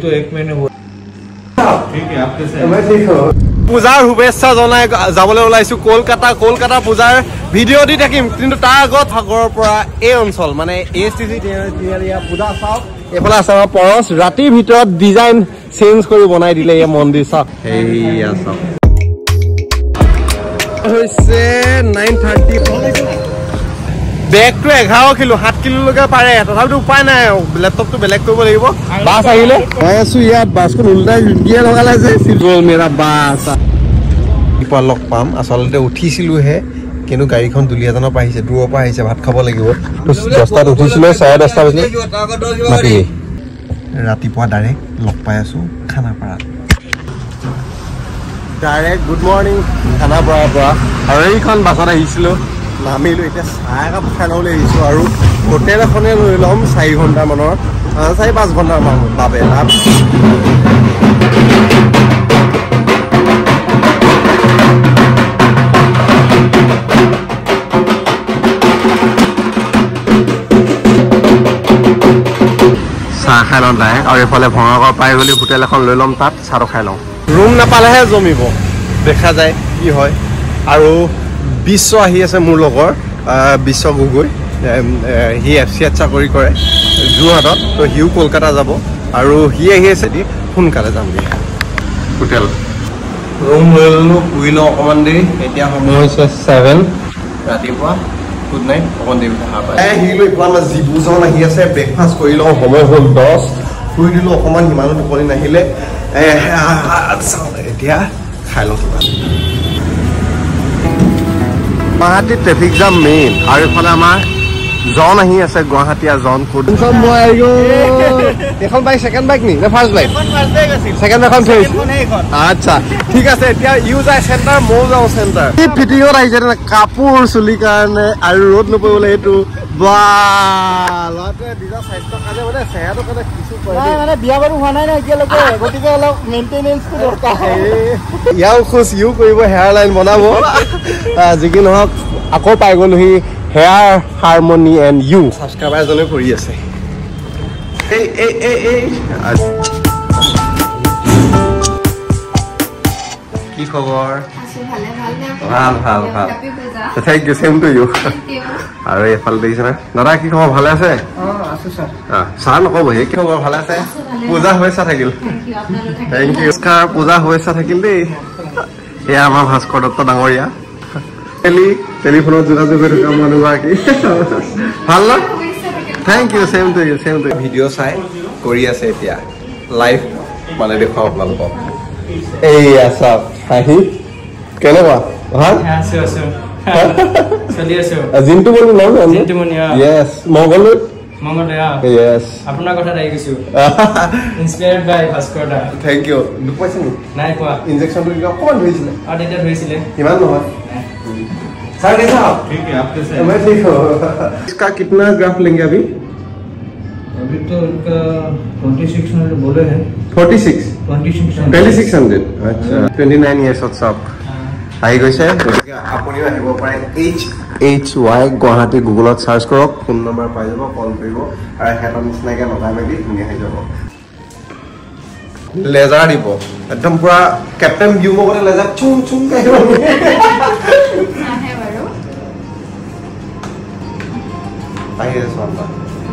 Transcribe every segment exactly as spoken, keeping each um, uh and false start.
तो एक महीने हुआ ठीक है आप कैसे मैं ठीक हूँ পূজাৰ শুভেচ্ছা জনাই যাবলৈ ওলাইছো কলকাতা কলকাতা পূজাৰ ভিডিঅ' দি থাকিম কিন্তু তাৰ আগত সাগৰৰ পৰা এই অঞ্চল মানে এ এছ টি চি তিনিআলিয়া পূজা চাওক এইফালে আছে আমাৰ পৰছ ৰাতিৰ ভিতৰত ডিজাইন চেঞ্জ কৰি বনাই দিলে এই মন্দিৰ চাওক এইয়া চাওক হৈছে নাইন থাৰ্টি বেগটো এঘাৰ কিলো সাত কিলোলৈকে পাৰে তথাপিতো উপায় নাই লেপটপটো বেলেগ কৰিব লাগিব বাছ আহিলে মই আছো ইয়াত বাছখন উল্টাই দিয়ে লগালে যে গ'ল মেৰা বাছ ৰাতিপুৱা লগ পাম আচলতে উঠিছিলোহে কিন্তু গাড়ীখন দুলীয়াজানৰ পৰা আহিছে দূৰৰ পৰা আহিছে ভাত খাব লাগিব দহটাত উঠিছিলো চাৰে দহটা বাজি মাতি ৰাতিপুৱা ডাইৰেক্ট লগ পাই আছো খানাপাৰাত ডাইৰেক্ট গুড মৰ্ণিং খানাপাৰাৰ পৰা আৰু এইখন বাছত আহিছিলোঁ নামিলোঁ এতিয়া চাহ একাপ খাই ল'বলৈ আহিছোঁ আৰু হোটেল এখনে লৈ ল'ম চাৰি ঘণ্টামানৰ চাৰি পাঁচ ঘণ্টামান বাবে লাভ চাহ খাই লওঁ ডাইৰেক্ট আৰু এইফালে ভঙাগড় পাই গ'লে হোটেল এখন লৈ ল'ম তাত চাহটো খাই লওঁ ৰুম নাপালেহে জমিব দেখা যায় কি হয় আৰু বিশ্ব আহি আছে মোৰ লগৰ বিশ্ব গগৈ সি এফ চি এত চাকৰি কৰে যোৰহাটত তো সিও কলকাতা যাব আৰু সি আহি আছে দি সোনকালে যাম বুলি হোটেল ৰুম লৈ ল'লোঁ শুই লওঁ অকণমান দেৰি এতিয়া সময় হৈছে ছেভেন ৰাতিপুৱা গুড নাইট অকণমান দেৰি সাৰ পাই সি লৈ পেলাই আমাৰ যিবুজন আহি আছে ব্ৰেকফাষ্ট কৰি লওঁ সময় হ'ল দহ শুই দিলোঁ অকণমান সিমানো টোপনি নাহিলে এতিয়া খাই লওঁ কিবা গুৱাহাটীত ট্ৰেফিক জাম মেইন আৰু এইফালে আমাৰ জন আহি আছে গুৱাহাটীয়া জন ফুড এখন বাইক ছেকেণ্ড বাইক নি নে ফাৰ্ষ্ট বাইক ছেকেণ্ড এখন থৈছে আচ্ছা ঠিক আছে এতিয়া ইউ যায় চেণ্টাৰ ময়ো যাওঁ চেণ্টাৰ এই ফিটিঙত আহিছে কাপোৰ চুলিৰ কাৰণে আৰু ৰ'দ নপৰিবলৈ এইটো ল'ৰাটোৱে নিজৰ স্বাস্থ্যৰ কাৰণে মানে চেহেৰাটোৰ কাৰণে কিছু মানে বিয়া বাৰু হোৱা নাই ন এতিয়ালৈকে গতিকে অলপ মেইনটেনেঞ্চটো দৰকাৰ ইয়াও খোজ ইউ কৰিব হেয়াৰ লাইন বনাব যি কি নহওক আকৌ পাই গ'লোহি hair harmony and you subscriber এজনে কৰি আছে এই এই এই এই কি খবৰ ভাল ভাল ভাল thank you same to you আৰু এইফালে দেখিছেনে দাদা কি খবৰ ভালে আছে ছাৰ নক'ব সেই কি খবৰ ভালে আছে পূজা শুভেচ্ছা থাকিল থেংক ইউ নমস্কাৰ পূজা শুভেচ্ছা থাকিল দেই এয়া আমাৰ ভাস্কৰ দত্ত ডাঙৰীয়া টেলিফোনত যোগাযোগ কৰি থকা মানুহগৰাকী ভাল ন thank you same to you same to video' চাই কৰি আছে এতিয়া লাইভ মানে দেখুৱাম আপোনালোকক এইয়া চাওক হাঁহি কেনেকুৱা ভাল জিন্টুমণি নাম য়েছ Mangaldai Yes. Apuna kotha dai gisu. Inspired by Bhaskar da. Thank you. Duk paise ni? Nai koa. Injection to diya koman hoisile? Aur data hoisile. Kiman nohoy? Sir कैसा आप? ठीक है आप कैसे? मैं ठीक हूँ. इसका कितना ग्राफ लेंगे अभी? अभी तो इनका twenty-six hundred बोले हैं. forty-six. twenty-six hundred. twenty-six hundred. अच्छा. twenty-nine years of सब. আহি গৈছে আপুনিও আহিব পাৰে এইচ এইচ ৱাই গুৱাহাটী গুগলত চাৰ্চ কৰক ফোন নম্বৰ পাই যাব কল কৰিব আৰু হেডৰ নিচিনাকৈ লগাই মেলি ধুনীয়া হৈ যাব লেজাৰ দিব একদম পুৰা কেপ্টেইন ভিউ মগতে লেজাৰ চুং চুং আহিব আহি আছে সন্তা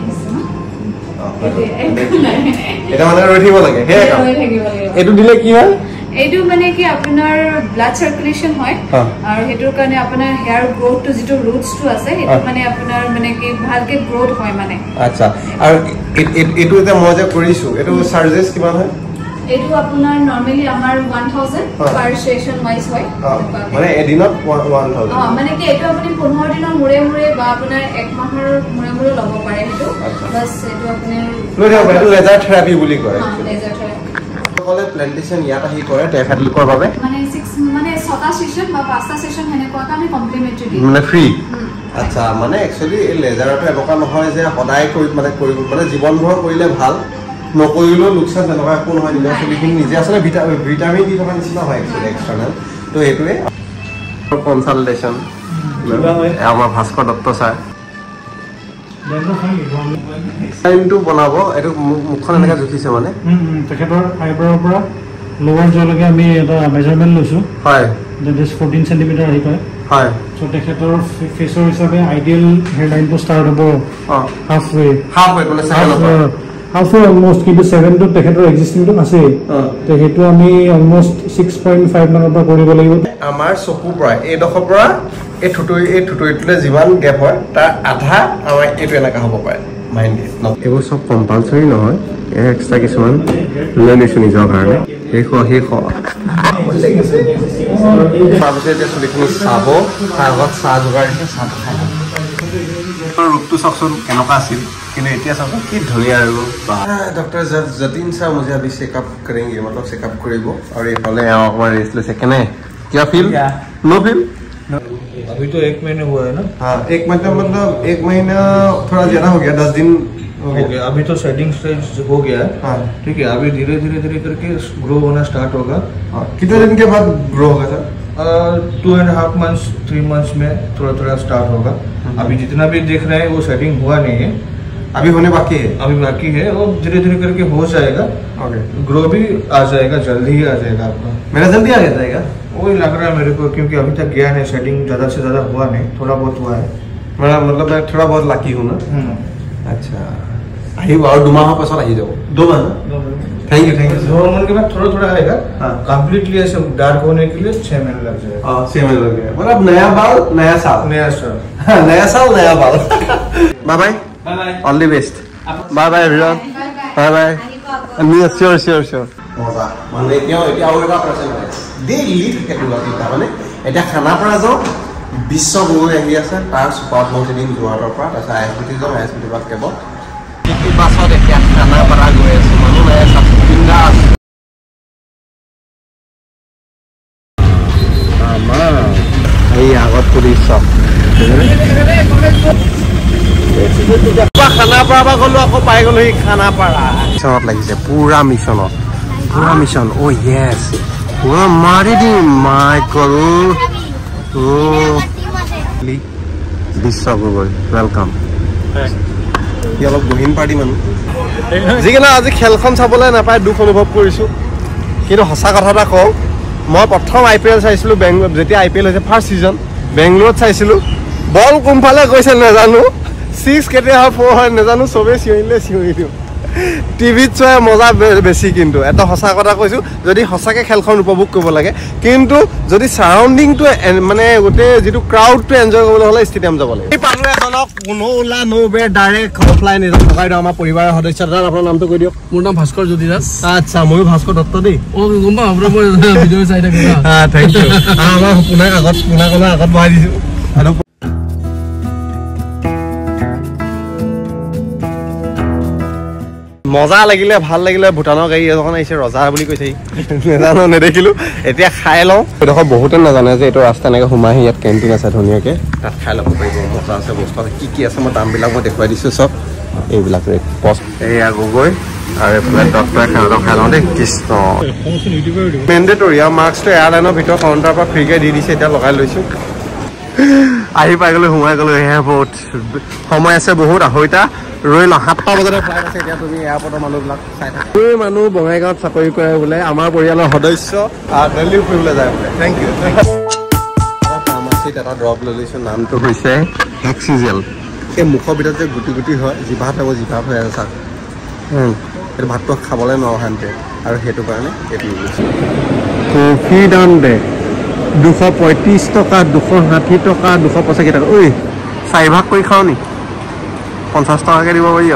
এটা মানে ৰৈ থাকিব লাগে সেই কাম এইটো দিলে কি হয় এইটো মানে কি আপোনাৰ ব্লাড সার্কুলেশন হয় আৰু হেতুৰ কাৰণে আপোনাৰ হেয়াৰ গ্ৰোথ টু যেটো ৰুটস টু আছে হেতু মানে আপোনাৰ মানে কি ভালকে গ্ৰোথ হয় মানে আচ্ছা আৰু এটো এটা মই যে কৰিছো এটো চাৰ্জেস কিমান হয় এটো আপোনাৰ নরমালি আমাৰ one thousand per session wise হয় মানে এদিনত one thousand অ মানে কি এটো আপুনি fifteen দিনৰ মুৰে মুৰে বা আপোনাৰ এক মাহৰ মুৰে মুৰে লব পাৰে হেতু বাস এটো আপুনি লৈ যাব এটো লেজাৰ থেৰাপি বুলি কয় লেজাৰ থেৰাপি কলে প্ল্যান্টেশন ইয়াত আহি কৰে তেখেত লোকৰ বাবে মানে six মানে ছটা সেশন বা পাঁচটা সেশন হেনে কোৱা আমি কমপ্লিমেন্টাৰি মানে ফ্ৰী আচ্ছা মানে একচুয়ালি লেজাৰটো এনেকুৱা নহয় যে সদায় কৰি মানে কৰিব মানে জীৱনভৰ কৰিলে ভাল নকৰিলেও লোকচান তেনেকুৱা একো নহয় নিজৰ চলিখিনি নিজে আচলতে ভিটামিন দি থকা নিচিনা হয় একচুয়ালি এক্সটাৰ্নেল তো এইটোৱে কনসালটেশন আমাৰ ভাস্কৰ দত্ত ছাৰ টাইমটো বনাব এইটো মুখখন এনেকৈ জুখিছে মানে তেখেতৰ আইব্ৰৰ পৰা লোৱাৰ যোৱালৈকে আমি এটা মেজাৰমেণ্ট লৈছোঁ হয় দেট ইজ ফৰ্টিন চেণ্টিমিটাৰ আহি পায় হয় চ' তেখেতৰ ফেচৰ হিচাপে আইডিয়েল হেয়াৰ লাইনটো ষ্টাৰ্ট হ'ব হাফ ৱে হাফ ৱে মানে হাফ ৱে অলমষ্ট কিন্তু ছেভেনটো তেখেতৰ এক্সিষ্টিংটো আছেই তো সেইটো আমি অলমষ্ট ছিক্স পইণ্ট ফাইভ মানৰ পৰা কৰিব লাগিব আমাৰ চকুৰ পৰা এইডোখৰ পৰা এই থুতুৰি এই থুতুৰিটোলৈ যিমান গেপ হয় তাৰ আধা আমাৰ এইটো এনেকুৱা হ'ব পাৰে মাইণ্ড এইবোৰ চব কম্পালচৰি নহয় এই এক্সট্ৰা কিছুমান লৈ লৈছোঁ নিজৰ কাৰণে শেষ শেষ তাৰপিছত এতিয়া চুলিখিনি চাব তাৰ আগত চাহ যোগাৰ দিছে চাহ খাই ৰূপটো চাওকচোন কেনেকুৱা আছিল কিন্তু এতিয়া চাওকচোন কি ধুনীয়া আৰু ডক্টৰ যতীন ছাৰ মুझे अभी चेकअप करेंगे मतलब चेकअप কৰিব আৰু এইফালে অকণমান ৰেষ্ট লৈছে কেনে क्या फील नो फील अभी तो एक महीने हुआ है ना हाँ एक महीना मतलब एक महीना थोड़ा ज्यादा हो गया दस दिन हो गया अभी तो सेटिंग स्टेज हो गया है हाँ ठीक है अभी धीरे धीरे धीरे करके ग्रो होना स्टार्ट होगा कितने दिन के बाद ग्रो होगा sir two and half months three months में थोड़ा थोड़ा स्टार्ट होगा अभी जितना भी देख रहे हैं वो सेटिंग हुआ नहीं है अभी होने बाकी है अभी बाकी है और धीरे धीरे करके हो जाएगा ओके ग्रो भी आ जाएगा जल्दी ही आ जाएगा आपका मेरा जल्दी आ जाएगा वही लग रहा है मेरे को क्योंकि अभी तक गया नहीं सेटिंग ज़्यादा से ज़्यादा हुआ नहीं थोड़ा बहुत हुआ है मेरा मतलब मैं थोड़ा बहुत लाकी हूँ ना अच्छा আহিব আৰু দুমাহৰ পাছত আহি যাব দুমাহ थैंक यू थैंक यू दो महीने के बाद थोड़ा थोड़ा आएगा कंप्लीटली ऐसे डार्क होने के लिए छह महीने लग जाएगा हाँ छह महीने लग जाएगा मतलब नया बाल नया साल नया साल नया साल नया बाल bye bye all the best bye bye everyone bye bye sure sure sure মজা মানে এতিয়া এতিয়া আৰু এটা প্ৰশ্ন ডেইলি থাকে দুটা মানে এটা খানাপাৰা যাওঁ বিশ্ব গুৰু আহি আছে তাৰ স্পট মই দিন যোৱাৰৰ পৰা তাৰপিছত আই এছ বি টি যাওঁ আই এছ বি টি বাদ কেৱল কি পাছত এতিয়া খানাপাৰা গৈ আছো মানুহ নাই চাপিন্দা আছে আমাৰ এই আগত পুলিচ চব খানাপাৰা পৰা গ'লো আকৌ পাই গ'লো সি খানাপাৰা মিছনত লাগিছে পুৰা মিছনত পুৰা মিছন অ' য়েছ পুৰা মাৰি দিম মাইকল বিশ্ব গগৈ ৱেলকাম সি অলপ গহীন পাৰ্টি মানুহ যিকিনা আজি খেলখন চাবলৈ নাপায় দুখ অনুভৱ কৰিছোঁ কিন্তু সঁচা কথা এটা কওঁ মই প্ৰথম আই পি এল চাইছিলোঁ বেংগলোৰ যেতিয়া আই পি এল হৈছে ফাৰ্ষ্ট ছিজন বেংগলোৰত চাইছিলোঁ বল কোনফালে গৈছে নাজানো ছিক্স কেতিয়া হয় ফ'ৰ হয় নাজানো চবেই চিঞৰিলে চিঞৰি দিওঁ টিভিত চোৱা মজা বেছি কিন্তু এটা সঁচা কথা কৈছোঁ যদি সঁচাকৈ খেলখন উপভোগ কৰিব লাগে কিন্তু যদি ছাৰাউণ্ডিংটো মানে গোটেই যিটো ক্ৰাউডটো এনজয় কৰিবলৈ হ'লে ষ্টেডিয়াম যাব লাগে এই পালোঁ এজনক কোনো ওলা নো বেৰ ডাইৰেক্ট অফলাইন এজন থকাই দিওঁ আমাৰ পৰিবাৰৰ সদস্য দাদা আপোনাৰ নামটো কৈ দিয়ক মোৰ নাম ভাস্কৰ জ্যোতি দাস আচ্ছা ময়ো ভাস্কৰ দত্ত দেই অঁ গম পাওঁ আপোনাৰ মই ভিডিঅ' চাই থাকোঁ হা থেংক ইউ আমাৰ পোনাক আগত পোনাক আগত বহাই দিছোঁ আৰু মজা লাগিলে ভাল লাগিলে ভূটানৰ গাড়ী এখন আহিছে ৰজা বুলি কৈছে নাজানো নেদেখিলোঁ এতিয়া খাই লওঁ এইডোখৰ বহুতে নাজানে যে এইটো ৰাস্তা এনেকৈ সোমাই আহি ইয়াত কেণ্টিন আছে ধুনীয়াকৈ তাত খাই ল'ব পাৰিব মজা আছে বস্তু আছে কি কি আছে মই দামবিলাক মই দেখুৱাই দিছোঁ চব এইবিলাক পষ্ট এইয়া গগৈ আৰু এইফালে ডক্টৰে খানাটো খাই লওঁ দেই কৃষ্ণ মেণ্ডেটৰী আৰু মাস্কটো এয়াৰলাইনৰ ভিতৰত কাউণ্টাৰৰ পৰা ফ্ৰীকৈ দি দিছে এতিয়া লগাই লৈছোঁ আহি পাই গ'লো সোমাই গ'লো এয়া বহুত সময় আছে বহুত আঢ়ৈটা ৰৈ লওঁ সাতটা বজাতে ফ্লাইট আছে এতিয়া তুমি এয়াৰপৰ্টৰ মানুহবিলাক চাই থাকা এই মানুহ বঙাইগাঁৱত চাকৰি কৰে বোলে আমাৰ পৰিয়ালৰ সদস্য দিল্লী ফুৰিবলৈ যায় বোলে থেংক ইউ ফাৰ্মাচীত এটা ড্ৰপ লৈ লৈছোঁ নামটো হৈছে হেক্সিজেল এই মুখৰ ভিতৰত যে গুটি গুটি হয় জিভাত আকৌ জিভাত হৈ আছে চাওক এইটো ভাতটো খাবলৈ নোৱাৰোঁ শান্তিৰে আৰু সেইটো কাৰণে এইটো লৈছোঁ কফি দাম দে দুশ পঁয়ত্ৰিছ টকা দুশ ষাঠি টকা দুশ পঁচাশী টকা ঐ চাৰিভাগ কৰি খাওঁ নি পঞ্চাছ টকাকৈ দিব পাৰি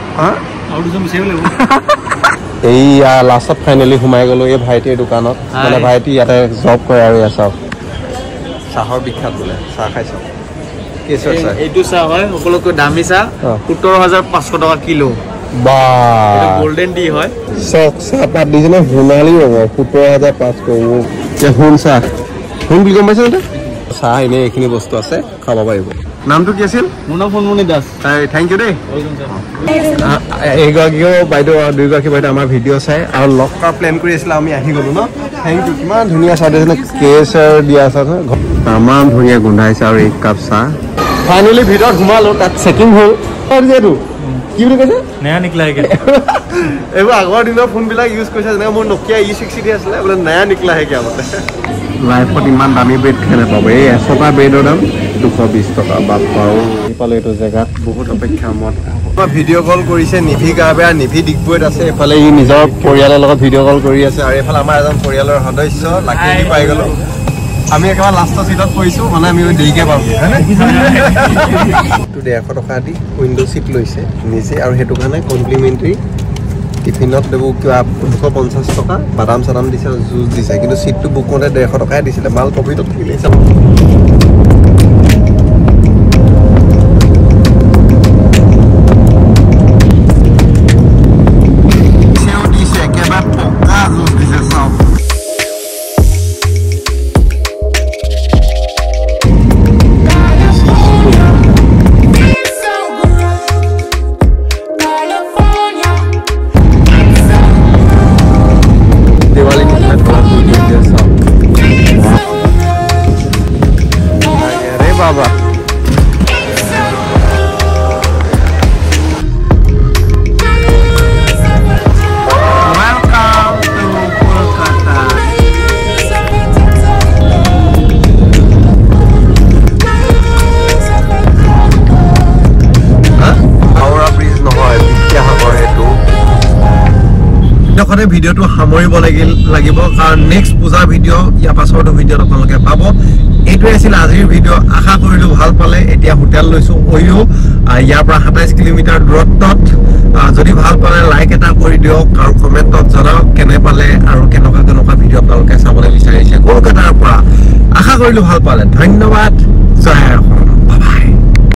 আৰু এইয়া লাষ্টত ফাইনেলি সোমাই গ'লোঁ এই ভাইটিৰ দোকানত মানে ভাইটি ইয়াতে জব কৰে আৰু ইয়াত চাওক চাহৰ বিখ্যাত বোলে চাহ খাইছোঁ এইটো চাহ হয় সকলোতকৈ দামী চাহ সোতৰ হাজাৰ পাঁচশ টকা কিলো বা গোল্ডেন টি হয় চক চাহপাত দিছে ন সোণালী ৰঙৰ সোতৰ হাজাৰ পাঁচশ সোণ চাহ সোণ বুলি গম পাইছে চাহ এনেই এইখিনি বস্তু আছে খাব পাৰিব নামটো কি আছিল মোৰ নাম সোণমণি দাস থেংক ইউ দেই এইগৰাকীও বাইদেউ দুয়োগৰাকী বাইদেউ আমাৰ ভিডিঅ' চাই আৰু লগ কৰা প্লেন কৰি আছিলে আমি আহি গ'লোঁ ন থেংক ইউ কিমান ধুনীয়া চাহ দিছে কেচাৰ দিয়া চাহ ইমান ধুনীয়া গোন্ধাইছে আৰু এক কাপ চাহ ফাইনেলি ভিতৰত সোমালো তাত চেকিং হ'ল যিহেতু কি বুলি কৈছে নয়া নিকলা এইবোৰ আগৰ দিনৰ ফোনবিলাক ইউজ কৰিছে যেনেকৈ মোৰ নকিয়া ই ছিক্সটি আছিলে বোলে নয়া নিকলা হে কিয় বোলে লাইফত ইমান দামী বেড খাই নাপাব এই এশটা বেডৰ দাম দুশ বিশ টকা বাপাও পালো এইটো জেগাত বহুত অপেক্ষা মত ভিডিঅ' কল কৰিছে নিভি গা বেয়া নিভি ডিগবৈত আছে এইফালে ই নিজৰ পৰিয়ালৰ লগত ভিডিঅ' কল কৰি আছে আৰু এইফালে আমাৰ এজন পৰিয়ালৰ সদস্য লাকি পাই গ'লো আমি একেবাৰে লাষ্টৰ চিটত পৰিছোঁ মানে আমি দেৰিকৈ পাম হয়নে ডেৰশ টকা দি উইণ্ড' চিট লৈছে নিজে আৰু সেইটো কাৰণে কমপ্লিমেণ্টাৰী টিফিনত দেবো কিবা দুশ পঞ্চাছ টকা বাদাম চাদাম দিছে জুচ দিছে কিন্তু চিটটো বুক কৰোঁতে ডেৰশ টকাই দিছিলে মাল প্ৰফিটত থাকিলে চাব Baba. Welcome to Kolkata. Huh? Howrah Bridge নহয় বিখ্যা সাগৰ হেতু যখনে ভিডিঅ'টো সামৰিব লাগিল লাগিব কাৰণ নেক্সট পূজা ভিডিঅ' ইয়াৰ পাছৰটো ভিডিঅ'ত আপোনালোকে পাব এইটোৱে আছিল আজিৰ ভিডিঅ' আশা কৰিলোঁ ভাল পালে এতিয়া হোটেল লৈছোঁ অয়ো ইয়াৰ পৰা সাতাইছ কিলোমিটাৰ দূৰত্বত যদি ভাল পালে লাইক এটা কৰি দিয়ক আৰু কমেণ্টত জনাওক কেনে পালে আৰু কেনেকুৱা কেনেকুৱা ভিডিঅ' আপোনালোকে চাবলৈ বিচাৰিছে কলকাতাৰ পৰা আশা কৰিলোঁ ভাল পালে ধন্যবাদ জয় অসম।